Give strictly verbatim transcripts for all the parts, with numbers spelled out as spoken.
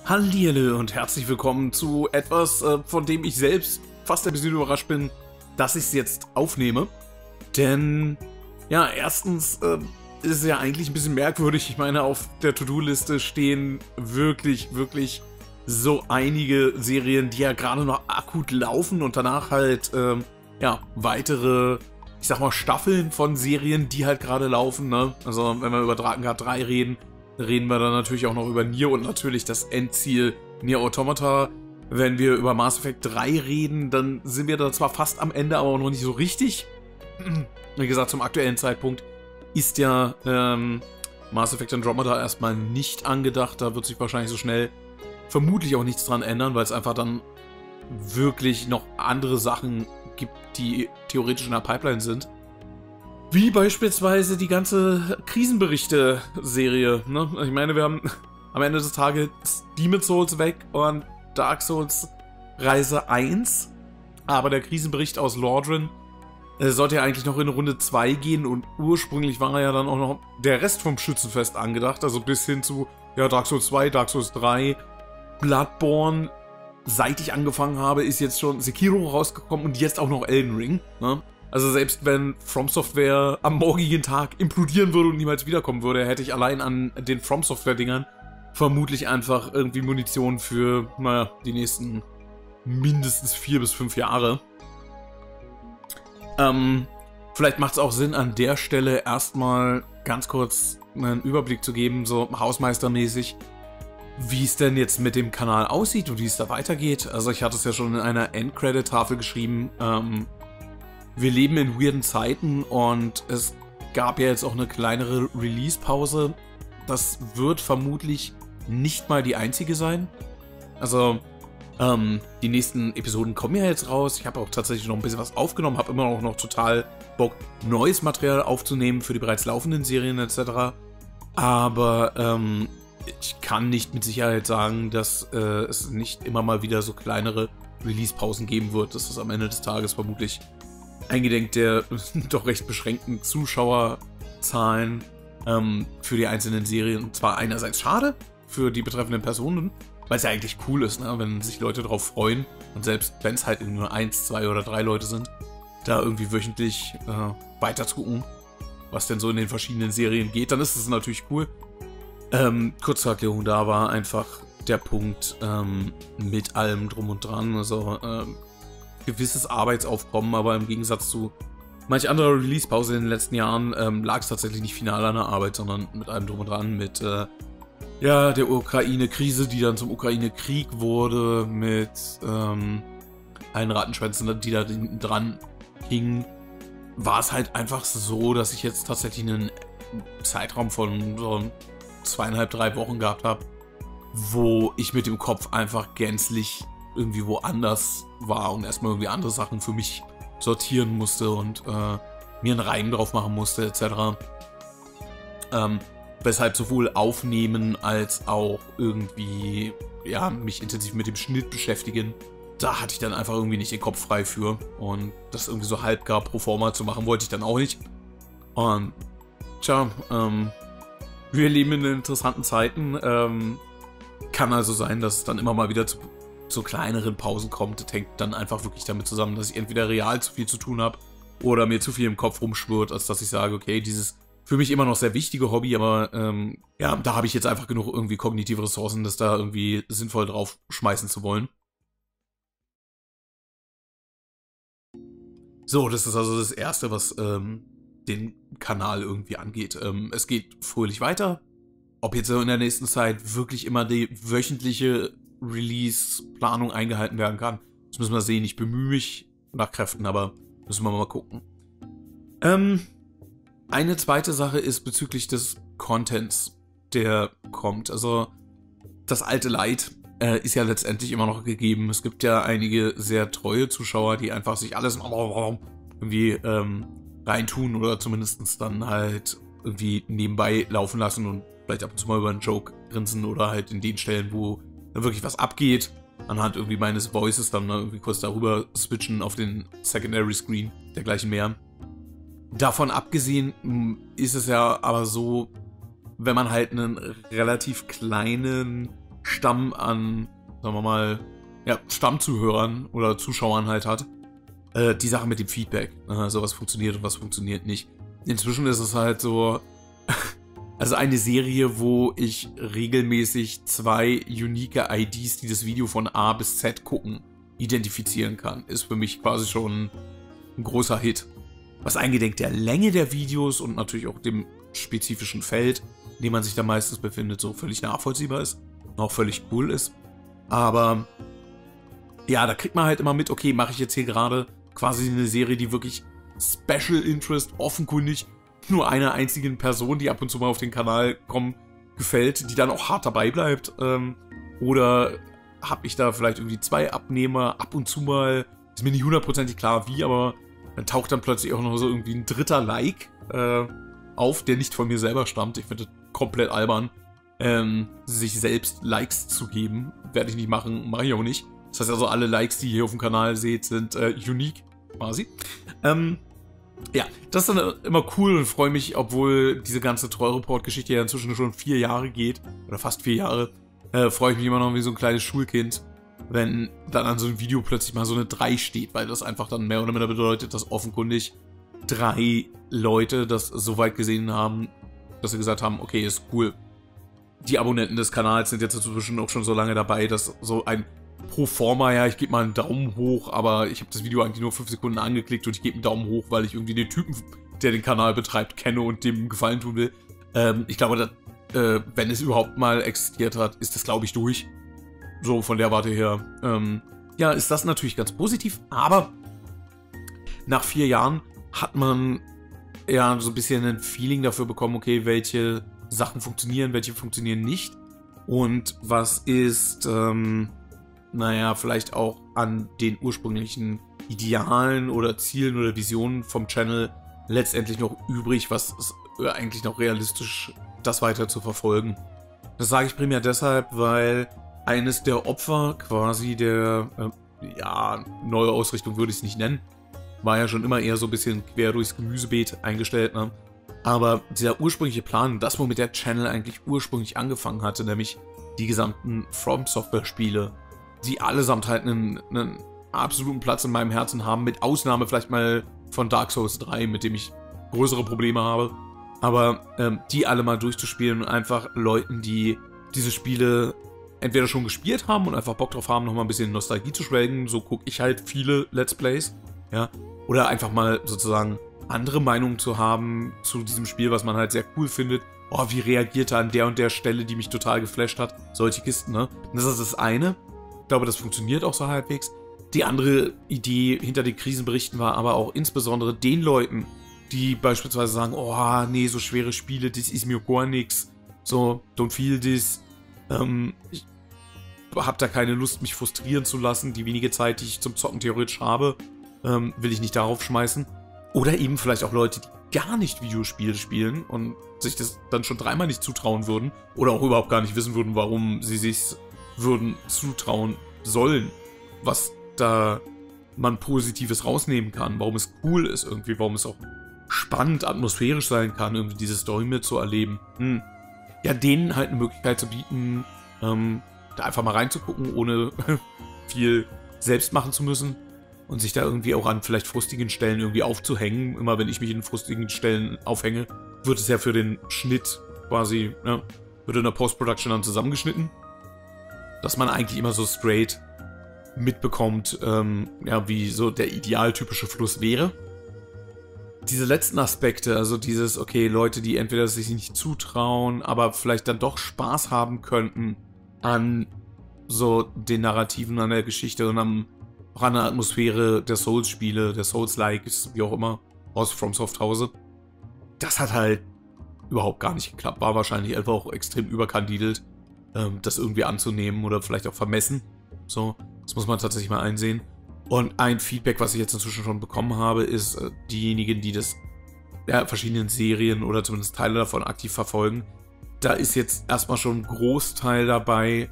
Hallihallo und herzlich willkommen zu etwas, äh, von dem ich selbst fast ein bisschen überrascht bin, dass ich es jetzt aufnehme. Denn, ja, erstens äh, ist es ja eigentlich ein bisschen merkwürdig. Ich meine, auf der To-Do-Liste stehen wirklich, wirklich so einige Serien, die ja gerade noch akut laufen und danach halt, ähm, ja, weitere, ich sag mal, Staffeln von Serien, die halt gerade laufen, ne? Also, wenn wir über Drakengard drei reden, reden wir dann natürlich auch noch über Nier und natürlich das Endziel Nier Automata. Wenn wir über Mass Effect drei reden, dann sind wir da zwar fast am Ende, aber noch nicht so richtig. Wie gesagt, zum aktuellen Zeitpunkt ist ja ähm, Mass Effect Andromeda erstmal nicht angedacht. Da wird sich wahrscheinlich so schnell vermutlich auch nichts dran ändern, weil es einfach dann wirklich noch andere Sachen gibt, die theoretisch in der Pipeline sind. Wie beispielsweise die ganze Krisenberichte-Serie. Ne? Ich meine, wir haben am Ende des Tages Demon's Souls weg und Dark Souls Reise eins. Aber der Krisenbericht aus Lordran äh, sollte ja eigentlich noch in Runde zwei gehen und ursprünglich war ja dann auch noch der Rest vom Schützenfest angedacht. Also bis hin zu ja, Dark Souls zwei, Dark Souls drei, Bloodborne. Seit ich angefangen habe, ist jetzt schon Sekiro rausgekommen und jetzt auch noch Elden Ring. Ne? Also selbst wenn From Software am morgigen Tag implodieren würde und niemals wiederkommen würde, hätte ich allein an den From Software-Dingern vermutlich einfach irgendwie Munition für, naja, die nächsten mindestens vier bis fünf Jahre. Ähm, vielleicht macht es auch Sinn, an der Stelle erstmal ganz kurz einen Überblick zu geben, so hausmeistermäßig, wie es denn jetzt mit dem Kanal aussieht und wie es da weitergeht. Also ich hatte es ja schon in einer Endcredit-Tafel geschrieben, ähm, wir leben in weirden Zeiten und es gab ja jetzt auch eine kleinere Release-Pause. Das wird vermutlich nicht mal die einzige sein. Also, ähm, die nächsten Episoden kommen ja jetzt raus. Ich habe auch tatsächlich noch ein bisschen was aufgenommen, habe immer auch noch total Bock, neues Material aufzunehmen für die bereits laufenden Serien et cetera. Aber ähm, ich kann nicht mit Sicherheit sagen, dass äh, es nicht immer mal wieder so kleinere Release-Pausen geben wird. Das ist am Ende des Tages vermutlich eingedenk der doch recht beschränkten Zuschauerzahlen ähm, für die einzelnen Serien. Und zwar einerseits schade für die betreffenden Personen, weil es ja eigentlich cool ist, ne? Wenn sich Leute darauf freuen. Und selbst wenn es halt nur eins, zwei oder drei Leute sind, da irgendwie wöchentlich äh, weiter zu gucken, was denn so in den verschiedenen Serien geht, dann ist es natürlich cool. Ähm, kurz zur Erklärung, da war einfach der Punkt ähm, mit allem drum und dran. Also ähm, gewisses Arbeitsaufkommen, aber im Gegensatz zu manch anderer Release-Pause in den letzten Jahren ähm, lag es tatsächlich nicht final an der Arbeit, sondern mit allem drum und dran, mit äh, ja, der Ukraine-Krise, die dann zum Ukraine-Krieg wurde, mit ähm, allen Rattenschwänzen, die da dran hingen, war es halt einfach so, dass ich jetzt tatsächlich einen Zeitraum von so zweieinhalb, drei Wochen gehabt habe, wo ich mit dem Kopf einfach gänzlich irgendwie woanders war und erstmal irgendwie andere Sachen für mich sortieren musste und äh, mir einen Reim drauf machen musste, et cetera. Ähm, weshalb sowohl aufnehmen als auch irgendwie, ja, mich intensiv mit dem Schnitt beschäftigen, da hatte ich dann einfach irgendwie nicht den Kopf frei für. Und das irgendwie so halbgar pro forma zu machen, wollte ich dann auch nicht. Und, tja, ähm, wir leben in interessanten Zeiten. Ähm, kann also sein, dass es dann immer mal wieder zu zu kleineren Pausen kommt. Das hängt dann einfach wirklich damit zusammen, dass ich entweder real zu viel zu tun habe oder mir zu viel im Kopf rumschwirrt, als dass ich sage, okay, dieses für mich immer noch sehr wichtige Hobby, aber ähm, ja, da habe ich jetzt einfach genug irgendwie kognitive Ressourcen, das da irgendwie sinnvoll drauf schmeißen zu wollen. So, das ist also das Erste, was ähm, den Kanal irgendwie angeht. Ähm, es geht fröhlich weiter. Ob jetzt in der nächsten Zeit wirklich immer die wöchentliche Release-Planung eingehalten werden kann. Das müssen wir sehen. Ich bemühe mich nach Kräften, aber müssen wir mal gucken. Ähm, eine zweite Sache ist bezüglich des Contents, der kommt. Also das alte Leid äh, ist ja letztendlich immer noch gegeben. Es gibt ja einige sehr treue Zuschauer, die einfach sich alles irgendwie ähm, reintun oder zumindest dann halt irgendwie nebenbei laufen lassen und vielleicht ab und zu mal über einen Joke grinsen oder halt in den Stellen, wo wirklich was abgeht, anhand irgendwie meines Voices dann irgendwie kurz darüber switchen auf den Secondary Screen, dergleichen mehr. Davon abgesehen ist es ja aber so, wenn man halt einen relativ kleinen Stamm an, sagen wir mal, ja, Stammzuhörern oder Zuschauern halt hat. Äh, die Sache mit dem Feedback. Also was funktioniert und was funktioniert nicht. Inzwischen ist es halt so, also eine Serie, wo ich regelmäßig zwei unique I Ds, die das Video von A bis Z gucken, identifizieren kann, ist für mich quasi schon ein großer Hit. Was eingedenk der Länge der Videos und natürlich auch dem spezifischen Feld, in dem man sich da meistens befindet, so völlig nachvollziehbar ist. Auch völlig cool ist. Aber ja, da kriegt man halt immer mit, okay, mache ich jetzt hier gerade quasi eine Serie, die wirklich Special Interest, offenkundig nur einer einzigen Person, die ab und zu mal auf den Kanal kommt, gefällt, die dann auch hart dabei bleibt. Ähm, oder habe ich da vielleicht irgendwie zwei Abnehmer, ab und zu mal, ist mir nicht hundertprozentig klar wie, aber dann taucht dann plötzlich auch noch so irgendwie ein dritter Like äh, auf, der nicht von mir selber stammt. Ich finde das komplett albern, ähm, sich selbst Likes zu geben. Werde ich nicht machen, mache ich auch nicht. Das heißt also, alle Likes, die ihr hier auf dem Kanal seht, sind äh, unique, quasi. Ähm, ja, das ist dann immer cool und freue mich, obwohl diese ganze Trollreport-Geschichte ja inzwischen schon vier Jahre geht, oder fast vier Jahre, äh, freue ich mich immer noch wie so ein kleines Schulkind, wenn dann an so einem Video plötzlich mal so eine drei steht, weil das einfach dann mehr oder minder bedeutet, dass offenkundig drei Leute das so weit gesehen haben, dass sie gesagt haben, okay, ist cool. Die Abonnenten des Kanals sind jetzt inzwischen auch schon so lange dabei, dass so ein pro forma, ja, ich gebe mal einen Daumen hoch, aber ich habe das Video eigentlich nur fünf Sekunden angeklickt und ich gebe einen Daumen hoch, weil ich irgendwie den Typen, der den Kanal betreibt, kenne und dem Gefallen tun will. Ähm, ich glaube, dass, äh, wenn es überhaupt mal existiert hat, ist das, glaube ich, durch. So von der Warte her. Ähm, ja, ist das natürlich ganz positiv, aber nach vier Jahren hat man ja so ein bisschen ein Feeling dafür bekommen, okay, welche Sachen funktionieren, welche funktionieren nicht und was ist, ähm, naja, vielleicht auch an den ursprünglichen Idealen oder Zielen oder Visionen vom Channel letztendlich noch übrig, was ist eigentlich noch realistisch, das weiter zu verfolgen. Das sage ich primär deshalb, weil eines der Opfer quasi der, äh, ja, neue Ausrichtung würde ich es nicht nennen, war ja schon immer eher so ein bisschen quer durchs Gemüsebeet eingestellt, ne? Aber dieser ursprüngliche Plan, das womit der Channel eigentlich ursprünglich angefangen hatte, nämlich die gesamten From Software Spiele, die allesamt halt einen, einen absoluten Platz in meinem Herzen haben, mit Ausnahme vielleicht mal von Dark Souls drei, mit dem ich größere Probleme habe. Aber ähm, die alle mal durchzuspielen und einfach Leuten, die diese Spiele entweder schon gespielt haben und einfach Bock drauf haben, nochmal ein bisschen Nostalgie zu schwelgen, so gucke ich halt viele Let's Plays, ja, oder einfach mal sozusagen andere Meinungen zu haben zu diesem Spiel, was man halt sehr cool findet. Oh, wie reagiert er an der und der Stelle, die mich total geflasht hat. Solche Kisten, ne? Und das ist das eine. Ich glaube, das funktioniert auch so halbwegs. Die andere Idee hinter den Krisenberichten war aber auch insbesondere den Leuten, die beispielsweise sagen, oh, nee, so schwere Spiele, das ist mir gar nix. So, don't feel this. Ähm, ich hab da keine Lust, mich frustrieren zu lassen. Die wenige Zeit, die ich zum Zocken theoretisch habe, ähm, will ich nicht darauf schmeißen. Oder eben vielleicht auch Leute, die gar nicht Videospiele spielen und sich das dann schon dreimal nicht zutrauen würden oder auch überhaupt gar nicht wissen würden, warum sie sich würden zutrauen sollen, was da man Positives rausnehmen kann, warum es cool ist irgendwie, warum es auch spannend, atmosphärisch sein kann, irgendwie diese Story mitzuerleben. Hm. Ja, denen halt eine Möglichkeit zu bieten, ähm, da einfach mal reinzugucken, ohne viel selbst machen zu müssen und sich da irgendwie auch an vielleicht frustigen Stellen irgendwie aufzuhängen. Immer wenn ich mich in frustigen Stellen aufhänge, wird es ja für den Schnitt quasi, ne, wird in der Post-Production dann zusammengeschnitten, dass man eigentlich immer so straight mitbekommt, ähm, ja, wie so der idealtypische Fluss wäre. Diese letzten Aspekte, also dieses, okay, Leute, die entweder sich nicht zutrauen, aber vielleicht dann doch Spaß haben könnten an so den Narrativen, an der Geschichte und am, auch an der Atmosphäre der Souls-Spiele, der Souls-Likes, wie auch immer, aus FromSoft Hause. Das hat halt überhaupt gar nicht geklappt. War wahrscheinlich einfach auch extrem überkandidelt, ähm, das irgendwie anzunehmen oder vielleicht auch vermessen. So, das muss man tatsächlich mal einsehen. Und ein Feedback, was ich jetzt inzwischen schon bekommen habe, ist, äh, diejenigen, die das, ja, verschiedenen Serien oder zumindest Teile davon aktiv verfolgen, da ist jetzt erstmal schon ein Großteil dabei,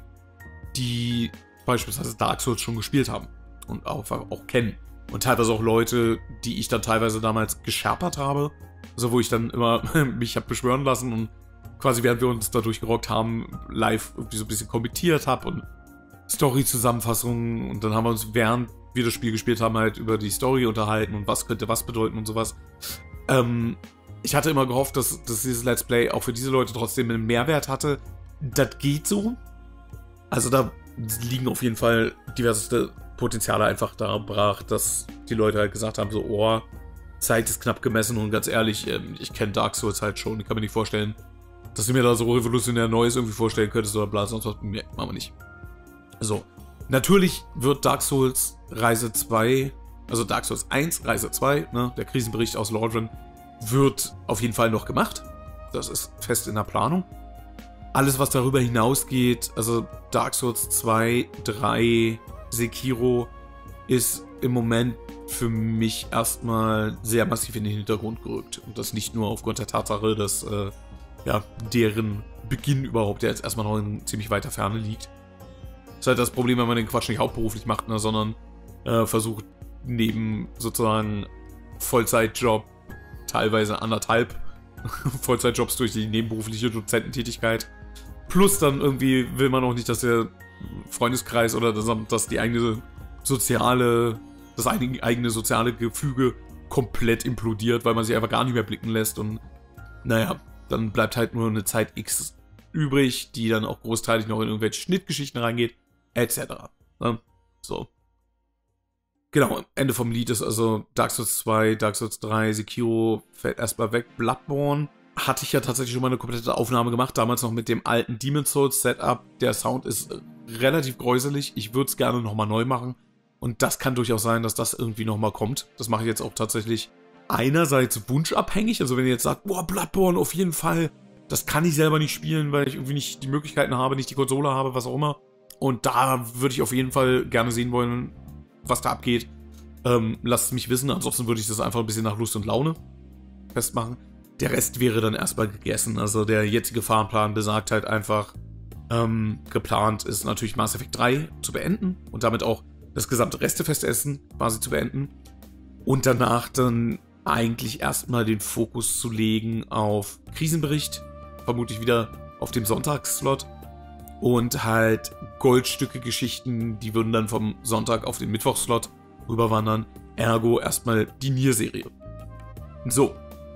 die beispielsweise Dark Souls schon gespielt haben und auch, auch kennen. Und teilweise auch Leute, die ich dann teilweise damals gescherpert habe, also wo ich dann immer mich habe beschwören lassen und quasi während wir uns da durchgerockt haben, live irgendwie so ein bisschen kommentiert habe und Story-Zusammenfassungen und dann haben wir uns, während wir das Spiel gespielt haben, halt über die Story unterhalten und was könnte was bedeuten und sowas. Ähm, ich hatte immer gehofft, dass, dass dieses Let's Play auch für diese Leute trotzdem einen Mehrwert hatte. Das geht so. Also da liegen auf jeden Fall diverseste Potenziale einfach da brach, dass die Leute halt gesagt haben, so, oh, Zeit ist knapp gemessen und ganz ehrlich, ich kenne Dark Souls halt schon, ich kann mir nicht vorstellen, dass du mir da so revolutionär Neues irgendwie vorstellen könntest oder bla, sonst was, nee, machen wir nicht. So, natürlich wird Dark Souls Reise zwei, also Dark Souls eins, Reise zwei, ne, der Krisenbericht aus Lordran, wird auf jeden Fall noch gemacht. Das ist fest in der Planung. Alles, was darüber hinausgeht, also Dark Souls zwei, drei, Sekiro, ist im Moment für mich erstmal sehr massiv in den Hintergrund gerückt. Und das nicht nur aufgrund der Tatsache, dass äh, ja, deren Beginn überhaupt, der jetzt erstmal noch in ziemlich weiter Ferne liegt. Das ist halt das Problem, wenn man den Quatsch nicht hauptberuflich macht, ne, sondern äh, versucht neben sozusagen Vollzeitjob, teilweise anderthalb Vollzeitjobs durch die nebenberufliche Dozententätigkeit. Plus dann irgendwie will man auch nicht, dass der Freundeskreis oder dass, dass die eigene soziale, das eigene soziale Gefüge komplett implodiert, weil man sich einfach gar nicht mehr blicken lässt und naja, dann bleibt halt nur eine Zeit X übrig, die dann auch großteilig noch in irgendwelche Schnittgeschichten reingeht, et cetera. Ne? So. Genau, Ende vom Lied ist also Dark Souls zwei, Dark Souls drei, Sekiro fällt erstmal weg, Bloodborne. Hatte ich ja tatsächlich schon mal eine komplette Aufnahme gemacht, damals noch mit dem alten Demon's Souls Setup. Der Sound ist relativ gräuselig, ich würde es gerne nochmal neu machen. Und das kann durchaus sein, dass das irgendwie nochmal kommt. Das mache ich jetzt auch tatsächlich einerseits wunschabhängig, also wenn ihr jetzt sagt, boah, Bloodborne auf jeden Fall, das kann ich selber nicht spielen, weil ich irgendwie nicht die Möglichkeiten habe, nicht die Konsole habe, was auch immer. Und da würde ich auf jeden Fall gerne sehen wollen, was da abgeht. Ähm, lasst es mich wissen, ansonsten würde ich das einfach ein bisschen nach Lust und Laune festmachen. Der Rest wäre dann erstmal gegessen. Also der jetzige Fahrplan besagt halt einfach, ähm, geplant ist natürlich Mass Effect drei zu beenden und damit auch das gesamte Restefestessen quasi zu beenden. Und danach dann eigentlich erstmal den Fokus zu legen auf Krisenbericht, vermutlich wieder auf dem Sonntagsslot. Und halt Goldstücke-Geschichten, die würden dann vom Sonntag auf den Mittwochslot rüberwandern. Ergo erstmal die Nier-Serie. So.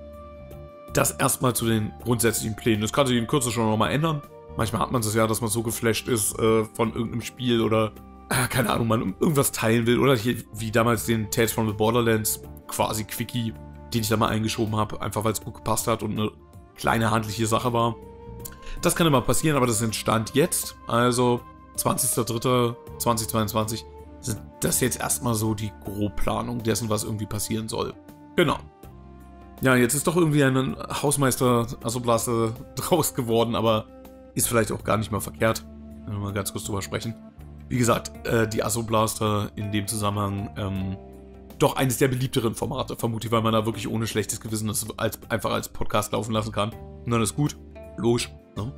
Das erstmal zu den grundsätzlichen Plänen. Das kann sich in Kürze schon nochmal ändern. Manchmal hat man es ja, dass man so geflasht ist äh, von irgendeinem Spiel oder, äh, keine Ahnung, man irgendwas teilen will. Oder hier, wie damals den Tales from the Borderlands, quasi Quickie, den ich da mal eingeschoben habe, einfach weil es gut gepasst hat und eine kleine handliche Sache war. Das kann immer passieren, aber das ist Stand jetzt. Also zwanzigster dritter zweitausendzweiundzwanzig sind das jetzt erstmal so die Grobplanung dessen, was irgendwie passieren soll. Genau. Ja, jetzt ist doch irgendwie ein Hausmeister Asoblaster draus geworden, aber ist vielleicht auch gar nicht mal verkehrt. Wenn wir mal ganz kurz drüber sprechen. Wie gesagt, äh, die Asoblaster in dem Zusammenhang ähm, doch eines der beliebteren Formate, vermutlich, weil man da wirklich ohne schlechtes Gewissen das als, einfach als Podcast laufen lassen kann. Und dann ist gut. Logisch. Ne?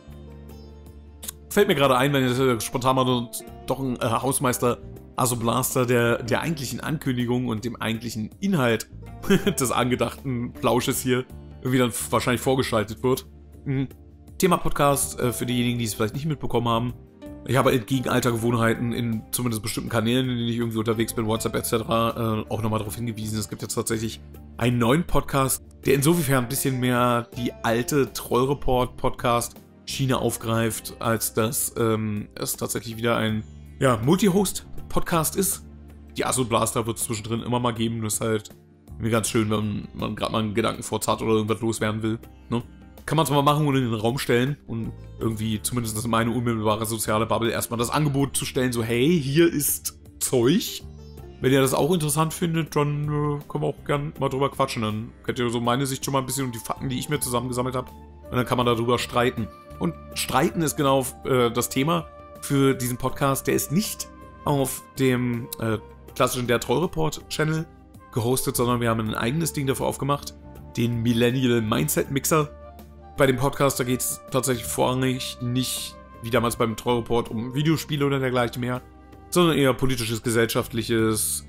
Fällt mir gerade ein, wenn jetzt spontan mal doch ein äh, Hausmeister Asoblaster der, der eigentlichen Ankündigung und dem eigentlichen Inhalt des angedachten Plausches hier irgendwie dann wahrscheinlich vorgeschaltet wird. Mhm. Thema Podcast, äh, für diejenigen, die es vielleicht nicht mitbekommen haben. Ich habe entgegen alter Gewohnheiten in zumindest bestimmten Kanälen, in denen ich irgendwie unterwegs bin, WhatsApp et cetera, äh, auch nochmal darauf hingewiesen, es gibt jetzt tatsächlich einen neuen Podcast, der insofern ein bisschen mehr die alte Trollreport-Podcast-Schiene aufgreift, als dass ähm, es tatsächlich wieder ein ja, Multi-Host-Podcast ist. Die Asoblaster wird es zwischendrin immer mal geben, das ist halt mir ganz schön, wenn man gerade mal einen Gedankenfurz hat oder irgendwas loswerden will. Ne? Kann man es mal machen und in den Raum stellen und irgendwie, zumindest in meine unmittelbare soziale Bubble, erstmal das Angebot zu stellen, so hey, hier ist Zeug. Wenn ihr das auch interessant findet, dann äh, können wir auch gerne mal drüber quatschen. Dann könnt ihr so meine Sicht schon mal ein bisschen und die Fakten, die ich mir zusammengesammelt habe. Und dann kann man darüber streiten. Und streiten ist genau äh, das Thema für diesen Podcast. Der ist nicht auf dem äh, klassischen Der Trollreport-Channel gehostet, sondern wir haben ein eigenes Ding dafür aufgemacht. Den Millennial Mindset Mixer. Bei dem Podcast, da geht es tatsächlich vorrangig nicht, wie damals beim Trollreport, um Videospiele oder dergleichen mehr, sondern eher politisches, gesellschaftliches,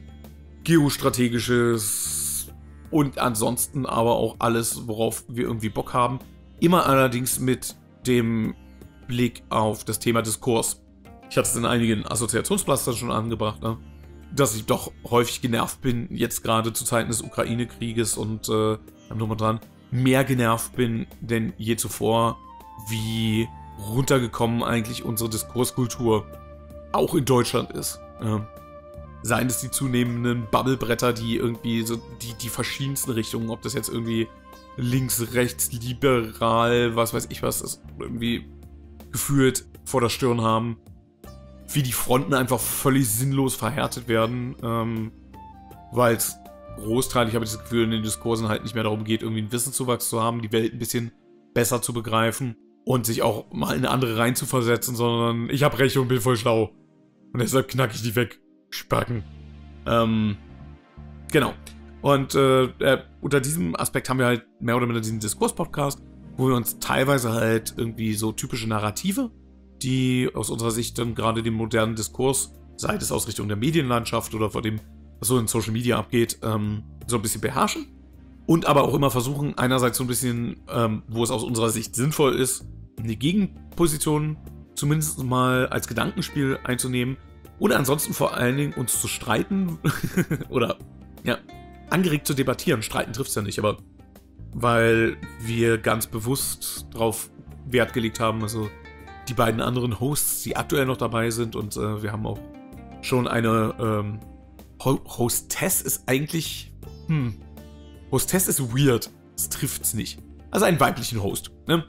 geostrategisches und ansonsten aber auch alles, worauf wir irgendwie Bock haben. Immer allerdings mit dem Blick auf das Thema Diskurs. Ich hatte es in einigen Assoziationsplastern schon angebracht, ne? Dass ich doch häufig genervt bin, jetzt gerade zu Zeiten des Ukraine-Krieges und äh, nochmal dran, mehr genervt bin denn je zuvor, wie runtergekommen eigentlich unsere Diskurskultur auch in Deutschland ist. Ja. Seien es die zunehmenden Bubblebretter, die irgendwie so die, die verschiedensten Richtungen, ob das jetzt irgendwie links, rechts, liberal, was weiß ich was, ist irgendwie gefühlt vor der Stirn haben. Wie die Fronten einfach völlig sinnlos verhärtet werden, ähm, weil es großteilig, habe ich das Gefühl, in den Diskursen halt nicht mehr darum geht, irgendwie einen Wissenszuwachs zu haben, die Welt ein bisschen besser zu begreifen und sich auch mal in eine andere reinzuversetzen, sondern ich habe Recht und bin voll schlau. Und deshalb knack ich die weg. Spacken. Ähm, genau. Und äh, äh, unter diesem Aspekt haben wir halt mehr oder minder diesen Diskurs-Podcast, wo wir uns teilweise halt irgendwie so typische Narrative, die aus unserer Sicht dann gerade den modernen Diskurs, sei es aus Richtung der Medienlandschaft oder vor dem, was so in Social Media abgeht, ähm, so ein bisschen beherrschen. Und aber auch immer versuchen, einerseits so ein bisschen, ähm, wo es aus unserer Sicht sinnvoll ist, eine Gegenposition zumindest mal als Gedankenspiel einzunehmen. Oder ansonsten vor allen Dingen uns zu streiten oder, ja, angeregt zu debattieren. Streiten trifft es ja nicht, aber weil wir ganz bewusst darauf Wert gelegt haben, also die beiden anderen Hosts, die aktuell noch dabei sind und äh, wir haben auch schon eine ähm, Ho Hostess ist eigentlich, hm, Hostess ist weird, das trifft's nicht. Also einen weiblichen Host, ne?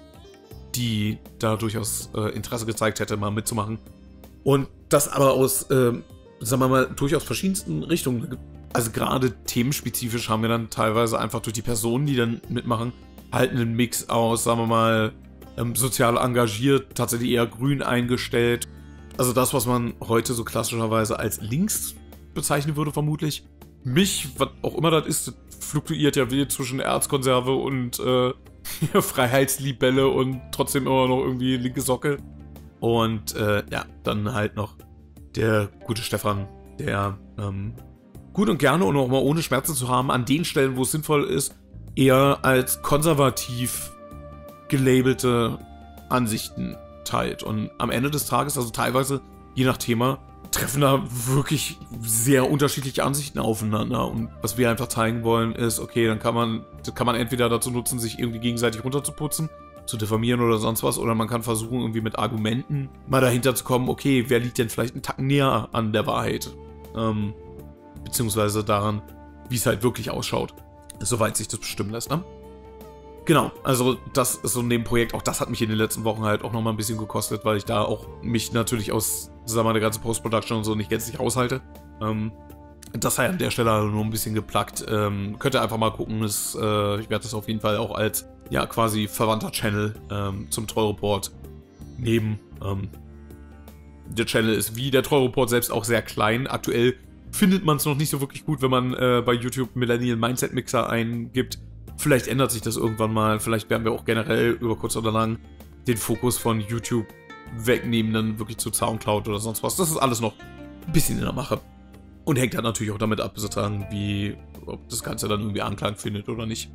Die da durchaus äh, Interesse gezeigt hätte, mal mitzumachen. Und das aber aus, äh, sagen wir mal, durchaus verschiedensten Richtungen. Also gerade themenspezifisch haben wir dann teilweise einfach durch die Personen, die dann mitmachen, halt einen Mix aus, sagen wir mal, ähm, sozial engagiert, tatsächlich eher grün eingestellt. Also das, was man heute so klassischerweise als links bezeichnen würde, vermutlich. Mich, was auch immer das ist, das fluktuiert ja wild zwischen Erzkonserve und äh, Freiheitslibelle und trotzdem immer noch irgendwie linke Socke. Und äh, ja, dann halt noch der gute Stefan, der ähm, gut und gerne und auch mal ohne Schmerzen zu haben, an den Stellen, wo es sinnvoll ist, eher als konservativ gelabelte Ansichten teilt. Und am Ende des Tages, also teilweise, je nach Thema, treffen da wirklich sehr unterschiedliche Ansichten aufeinander. Und was wir einfach zeigen wollen, ist, okay, dann kann man, das kann man entweder dazu nutzen, sich irgendwie gegenseitig runterzuputzen, zu diffamieren oder sonst was, oder man kann versuchen, irgendwie mit Argumenten mal dahinter zu kommen, okay, wer liegt denn vielleicht einen Tacken näher an der Wahrheit? Ähm, beziehungsweise daran, wie es halt wirklich ausschaut. Soweit sich das bestimmen lässt, ne? Genau, also das ist so ein Nebenprojekt. Auch das hat mich in den letzten Wochen halt auch nochmal ein bisschen gekostet, weil ich da auch mich natürlich aus, sagen wir mal, der ganzen Post-Production und so nicht gänzlich raushalte. Ähm, das sei an der Stelle nur ein bisschen geplagt. Ähm, könnt ihr einfach mal gucken. Das, äh, ich werde das auf jeden Fall auch als, ja, quasi verwandter Channel ähm, zum Trollreport nehmen. Ähm, der Channel ist wie der Trollreport selbst auch sehr klein. Aktuell findet man es noch nicht so wirklich gut, wenn man äh, bei YouTube Millennial Mindset Mixer eingibt. Vielleicht ändert sich das irgendwann mal. Vielleicht werden wir auch generell über kurz oder lang den Fokus von YouTube wegnehmen, dann wirklich zu Soundcloud oder sonst was. Das ist alles noch ein bisschen in der Mache. Und hängt halt natürlich auch damit ab, sozusagen, wie, ob das Ganze dann irgendwie Anklang findet oder nicht.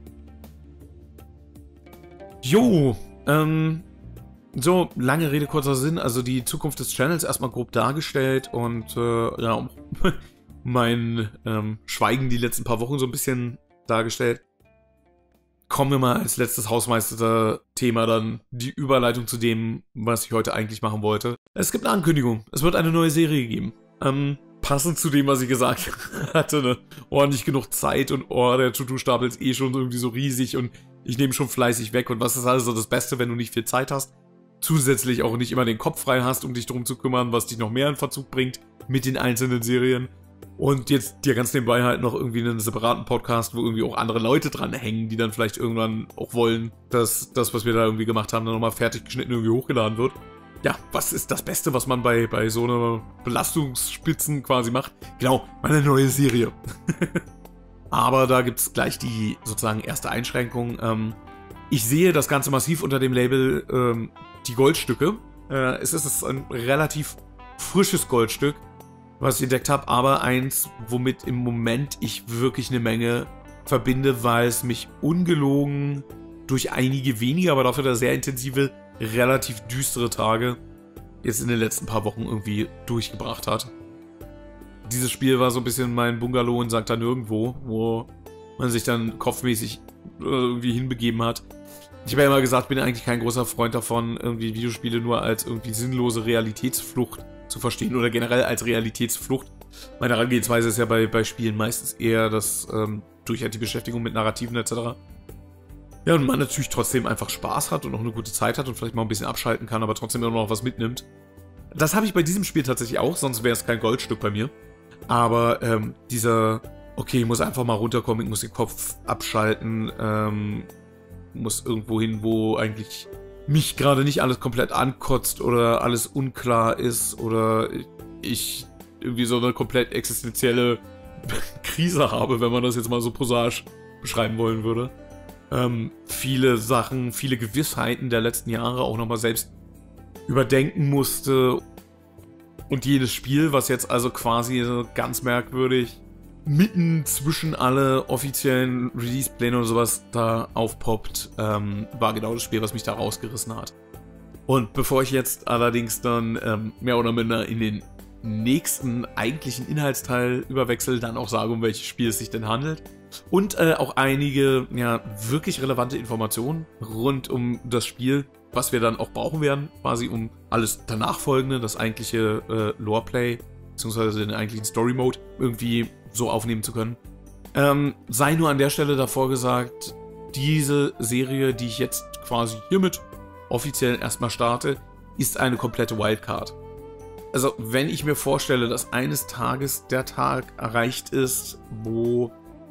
Jo, ähm, so, lange Rede, kurzer Sinn. Also die Zukunft des Channels erstmal grob dargestellt und, äh, ja, mein ähm, Schweigen die letzten paar Wochen so ein bisschen dargestellt. Kommen wir mal als letztes Hausmeister-Thema dann die Überleitung zu dem, was ich heute eigentlich machen wollte. Es gibt eine Ankündigung. Es wird eine neue Serie geben. Ähm, passend zu dem, was ich gesagt hatte, ne? Oh, nicht genug Zeit und oh, der To-Do-Stapel ist eh schon irgendwie so riesig und ich nehme schon fleißig weg. Und was ist also das Beste, wenn du nicht viel Zeit hast? Zusätzlich auch nicht immer den Kopf frei hast, um dich darum zu kümmern, was dich noch mehr in Verzug bringt mit den einzelnen Serien. Und jetzt dir ganz nebenbei halt noch irgendwie einen separaten Podcast, wo irgendwie auch andere Leute dran hängen, die dann vielleicht irgendwann auch wollen, dass das, was wir da irgendwie gemacht haben, dann nochmal fertig geschnitten irgendwie hochgeladen wird. Ja, was ist das Beste, was man bei, bei so einer Belastungsspitzen quasi macht? Genau, meine neue Serie. Aber da gibt es gleich die sozusagen erste Einschränkung. Ähm, ich sehe das Ganze massiv unter dem Label ähm, die Goldstücke. Äh, es ist ein relativ frisches Goldstück, was ich entdeckt habe, aber eins, womit im Moment ich wirklich eine Menge verbinde, weil es mich ungelogen durch einige wenige, aber dafür sehr intensive, relativ düstere Tage jetzt in den letzten paar Wochen irgendwie durchgebracht hat. Dieses Spiel war so ein bisschen mein Bungalow in Sankt Nirgendwo, wo man sich dann kopfmäßig irgendwie hinbegeben hat. Ich habe ja immer gesagt, bin eigentlich kein großer Freund davon, irgendwie Videospiele nur als irgendwie sinnlose Realitätsflucht zu verstehen oder generell als Realitätsflucht. Meine Herangehensweise ist ja bei, bei Spielen meistens eher das ähm, durch die Beschäftigung mit Narrativen et cetera. Ja, und man natürlich trotzdem einfach Spaß hat und auch eine gute Zeit hat und vielleicht mal ein bisschen abschalten kann, aber trotzdem immer noch was mitnimmt. Das habe ich bei diesem Spiel tatsächlich auch, sonst wäre es kein Goldstück bei mir. Aber ähm, dieser, okay, ich muss einfach mal runterkommen, ich muss den Kopf abschalten, ähm, muss irgendwo hin, wo eigentlich mich gerade nicht alles komplett ankotzt oder alles unklar ist oder ich irgendwie so eine komplett existenzielle Krise habe, wenn man das jetzt mal so prosaisch beschreiben wollen würde. Ähm, viele Sachen, viele Gewissheiten der letzten Jahre auch nochmal selbst überdenken musste. Und jedes Spiel, was jetzt also quasi so ganz merkwürdig mitten zwischen alle offiziellen Release-Pläne oder sowas da aufpoppt, ähm, war genau das Spiel, was mich da rausgerissen hat. Und bevor ich jetzt allerdings dann ähm, mehr oder minder in den nächsten eigentlichen Inhaltsteil überwechsel, dann auch sage, um welches Spiel es sich denn handelt. Und äh, auch einige ja, wirklich relevante Informationen rund um das Spiel, was wir dann auch brauchen werden, quasi um alles danach folgende, das eigentliche äh, Loreplay, beziehungsweise den eigentlichen Story-Mode irgendwie so aufnehmen zu können. Ähm, sei nur an der Stelle davor gesagt, diese Serie, die ich jetzt quasi hiermit offiziell erstmal starte, ist eine komplette Wildcard. Also, wenn ich mir vorstelle, dass eines Tages der Tag erreicht ist, wo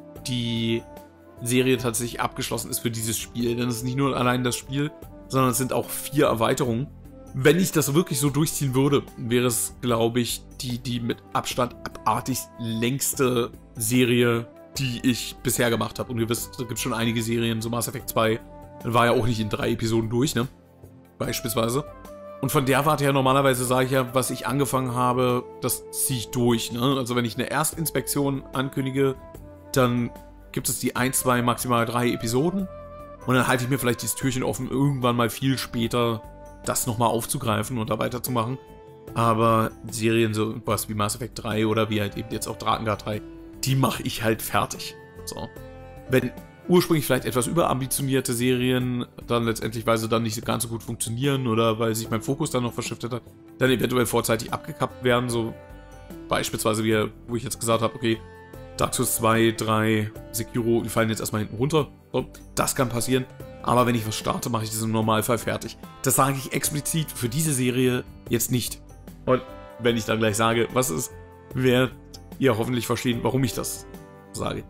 die Serie tatsächlich abgeschlossen ist für dieses Spiel, denn es ist nicht nur allein das Spiel, sondern es sind auch vier Erweiterungen. Wenn ich das wirklich so durchziehen würde, wäre es, glaube ich, die, die mit Abstand abartig längste Serie, die ich bisher gemacht habe. Und ihr wisst, da gibt es schon einige Serien, so Mass Effect zwei war ja auch nicht in drei Episoden durch, ne? Beispielsweise. Und von der Warte her, normalerweise sage ich ja, was ich angefangen habe, das ziehe ich durch, ne? Also wenn ich eine Erstinspektion ankündige, dann gibt es die ein, zwei, maximal drei Episoden. Und dann halte ich mir vielleicht dieses Türchen offen, irgendwann mal viel später das nochmal aufzugreifen und da weiterzumachen. Aber Serien so was wie Mass Effect drei oder wie halt eben jetzt auch Drakengard drei, die mache ich halt fertig. So. Wenn ursprünglich vielleicht etwas überambitionierte Serien dann letztendlich, weil sie dann nicht ganz so gut funktionieren oder weil sich mein Fokus dann noch verschiftet hat, dann eventuell vorzeitig abgekappt werden, so beispielsweise wie, wo ich jetzt gesagt habe, okay, Dark Souls zwei, drei, Sekiro, die fallen jetzt erstmal hinten runter. So, das kann passieren. Aber wenn ich was starte, mache ich das im Normalfall fertig. Das sage ich explizit für diese Serie jetzt nicht. Und wenn ich dann gleich sage, was ist, werdet ihr hoffentlich verstehen, warum ich das sage.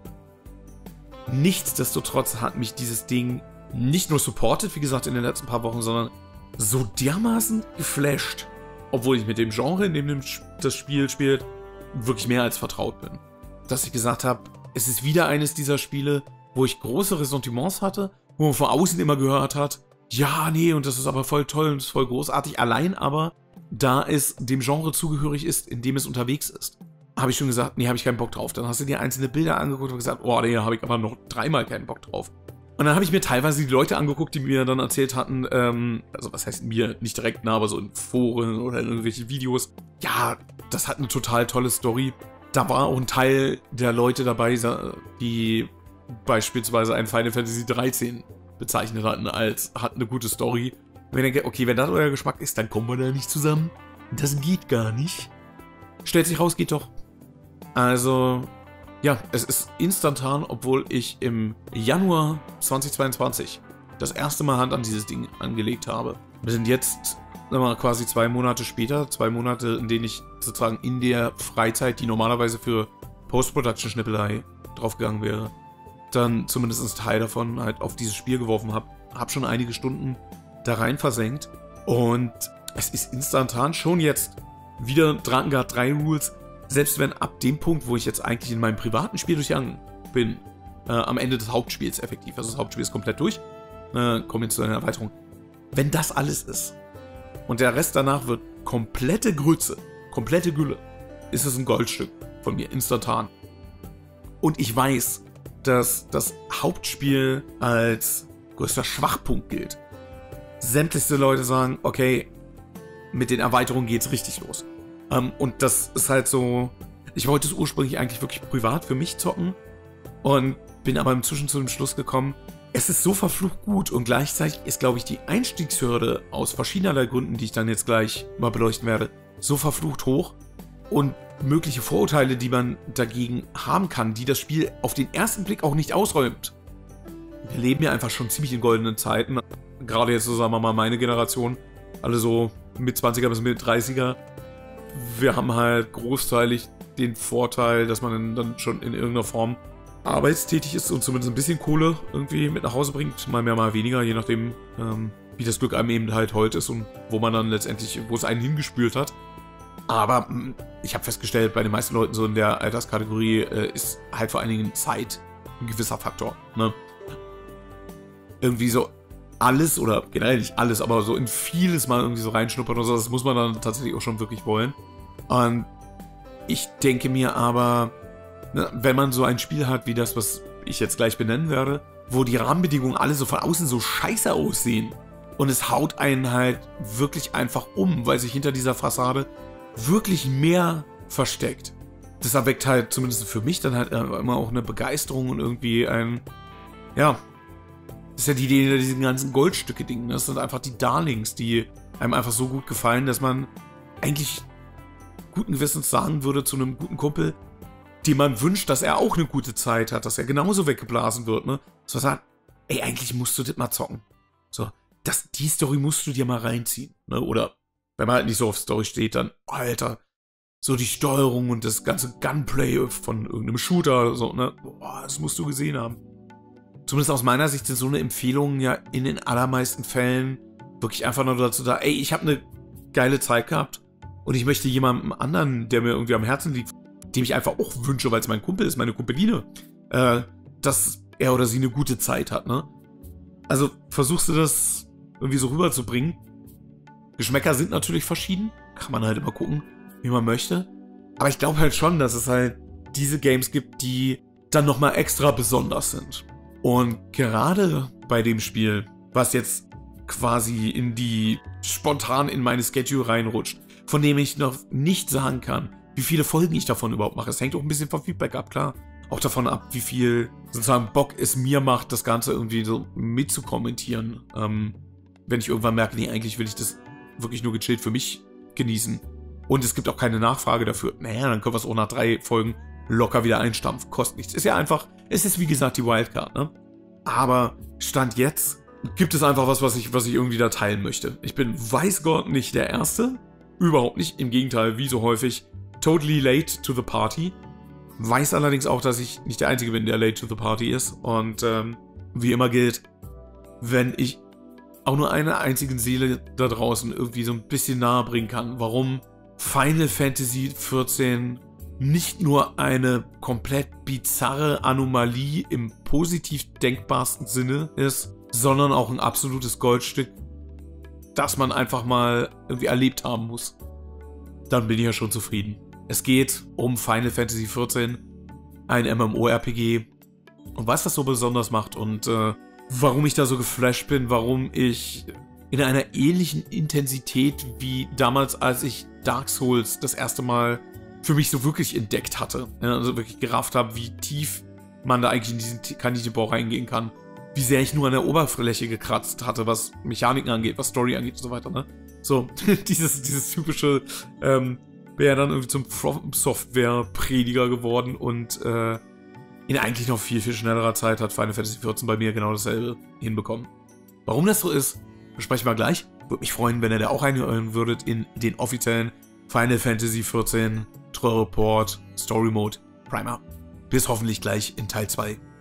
Nichtsdestotrotz hat mich dieses Ding nicht nur supported, wie gesagt, in den letzten paar Wochen, sondern so dermaßen geflasht, obwohl ich mit dem Genre, in dem das Spiel spielt, wirklich mehr als vertraut bin. Dass ich gesagt habe, es ist wieder eines dieser Spiele, wo ich große Ressentiments hatte, wo man von außen immer gehört hat, ja, nee, und das ist aber voll toll und das ist voll großartig, allein aber, da es dem Genre zugehörig ist, in dem es unterwegs ist. Habe ich schon gesagt, nee, habe ich keinen Bock drauf. Dann hast du dir einzelne Bilder angeguckt und gesagt, oh, nee, habe ich aber noch dreimal keinen Bock drauf. Und dann habe ich mir teilweise die Leute angeguckt, die mir dann erzählt hatten, ähm, also was heißt mir, nicht direkt, nah, aber so in Foren oder in irgendwelchen Videos, ja, das hat eine total tolle Story. Da war auch ein Teil der Leute dabei, die beispielsweise ein Final Fantasy dreizehn bezeichnet hatten als, hat eine gute Story. Und ich denke, okay, wenn das euer Geschmack ist, dann kommen wir da nicht zusammen. Das geht gar nicht. Stellt sich raus, geht doch. Also, ja, es ist instantan, obwohl ich im Januar zweitausendzweiundzwanzig das erste Mal Hand an dieses Ding angelegt habe. Wir sind jetzt mal, quasi zwei Monate später, zwei Monate, in denen ich sozusagen in der Freizeit, die normalerweise für Post-Production-Schnippelei draufgegangen wäre, dann zumindest einen Teil davon halt auf dieses Spiel geworfen habe. Habe schon einige Stunden da rein versenkt und es ist instantan schon jetzt wieder Drakengard drei Rules, selbst wenn ab dem Punkt, wo ich jetzt eigentlich in meinem privaten Spiel durchgegangen bin, äh, am Ende des Hauptspiels effektiv, also das Hauptspiel ist komplett durch, äh, kommen jetzt zu einer Erweiterung. Wenn das alles ist und der Rest danach wird komplette Grütze, komplette Gülle, ist es ein Goldstück von mir, instantan. Und ich weiß, dass das Hauptspiel als größter Schwachpunkt gilt. Sämtlichste Leute sagen, okay, mit den Erweiterungen geht's richtig los. Ähm, und das ist halt so, ich wollte es ursprünglich eigentlich wirklich privat für mich zocken und bin aber inzwischen zu dem Schluss gekommen, es ist so verflucht gut und gleichzeitig ist, glaube ich, die Einstiegshürde aus verschiedenerlei Gründen, die ich dann jetzt gleich mal beleuchten werde, so verflucht hoch und mögliche Vorurteile, die man dagegen haben kann, die das Spiel auf den ersten Blick auch nicht ausräumt. Wir leben ja einfach schon ziemlich in goldenen Zeiten. Gerade jetzt, so sagen wir mal, meine Generation, alle so mit zwanziger bis mit dreißiger. Wir haben halt großteilig den Vorteil, dass man dann schon in irgendeiner Form arbeitstätig ist und zumindest ein bisschen Kohle irgendwie mit nach Hause bringt. Mal mehr, mal weniger, je nachdem, ähm, wie das Glück einem eben halt heute ist und wo man dann letztendlich, wo es einen hingespült hat. Aber ich habe festgestellt, bei den meisten Leuten so in der Alterskategorie äh, ist halt vor allen Dingen Zeit ein gewisser Faktor. Ne? Irgendwie so alles, oder generell nicht alles, aber so in vieles mal irgendwie so reinschnuppern oder so, das muss man dann tatsächlich auch schon wirklich wollen. Und ich denke mir aber, ne, wenn man so ein Spiel hat wie das, was ich jetzt gleich benennen werde, wo die Rahmenbedingungen alle so von außen so scheiße aussehen und es haut einen halt wirklich einfach um, weil sich hinter dieser Fassade wirklich mehr versteckt. Das erweckt halt zumindest für mich dann halt immer auch eine Begeisterung und irgendwie ein, ja, das ist ja die Idee hinter diesen ganzen Goldstücke-Dingen. Das sind einfach die Darlings, die einem einfach so gut gefallen, dass man eigentlich guten Gewissens sagen würde zu einem guten Kumpel, dem man wünscht, dass er auch eine gute Zeit hat, dass er genauso weggeblasen wird, ne? So sagt, ey, eigentlich musst du das mal zocken. So, das, die Story musst du dir mal reinziehen, ne? Oder wenn man halt nicht so auf Story steht, dann, Alter, so die Steuerung und das ganze Gunplay von irgendeinem Shooter oder so, ne? Boah, das musst du gesehen haben. Zumindest aus meiner Sicht sind so eine Empfehlung ja in den allermeisten Fällen wirklich einfach nur dazu da, ey, ich habe eine geile Zeit gehabt und ich möchte jemandem anderen, der mir irgendwie am Herzen liegt, dem ich einfach auch wünsche, weil es mein Kumpel ist, meine Kumpeline, äh, dass er oder sie eine gute Zeit hat, ne? Also versuchst du das irgendwie so rüberzubringen. Geschmäcker sind natürlich verschieden, kann man halt immer gucken, wie man möchte. Aber ich glaube halt schon, dass es halt diese Games gibt, die dann nochmal extra besonders sind. Und gerade bei dem Spiel, was jetzt quasi in die, spontan in meine Schedule reinrutscht, von dem ich noch nicht sagen kann, wie viele Folgen ich davon überhaupt mache. Es hängt auch ein bisschen vom Feedback ab, klar. Auch davon ab, wie viel sozusagen Bock es mir macht, das Ganze irgendwie so mitzukommentieren. Ähm, wenn ich irgendwann merke, nee, eigentlich will ich das wirklich nur gechillt für mich genießen. Und es gibt auch keine Nachfrage dafür. Naja, dann können wir es auch nach drei Folgen locker wieder einstampfen. Kostet nichts. Ist ja einfach, es ist wie gesagt die Wildcard, ne? Aber Stand jetzt gibt es einfach was, was ich, was ich irgendwie da teilen möchte. Ich bin, weiß Gott, nicht der Erste. Überhaupt nicht. Im Gegenteil, wie so häufig, totally late to the party. Weiß allerdings auch, dass ich nicht der Einzige bin, der late to the party ist. Und ähm, wie immer gilt, wenn ich auch nur einer einzigen Seele da draußen irgendwie so ein bisschen nahe bringen kann, warum Final Fantasy vierzehn nicht nur eine komplett bizarre Anomalie im positiv denkbarsten Sinne ist, sondern auch ein absolutes Goldstück, das man einfach mal irgendwie erlebt haben muss, dann bin ich ja schon zufrieden. Es geht um Final Fantasy vierzehn, ein MMORPG, und was das so besonders macht und äh, warum ich da so geflasht bin, warum ich in einer ähnlichen Intensität wie damals, als ich Dark Souls das erste Mal für mich so wirklich entdeckt hatte. Also wirklich gerafft habe, wie tief man da eigentlich in diesen Kaninchenbau reingehen kann. Wie sehr ich nur an der Oberfläche gekratzt hatte, was Mechaniken angeht, was Story angeht und so weiter, ne? So, dieses, dieses typische, ähm, wäre dann irgendwie zum Software-Prediger geworden und äh, in eigentlich noch viel, viel schnellerer Zeit hat Final Fantasy vierzehn bei mir genau dasselbe hinbekommen. Warum das so ist, besprechen wir gleich. Würde mich freuen, wenn ihr da auch reinhören würdet in den offiziellen Final Fantasy vierzehn Troll Report Story Mode Primer. Bis hoffentlich gleich in Teil zwei.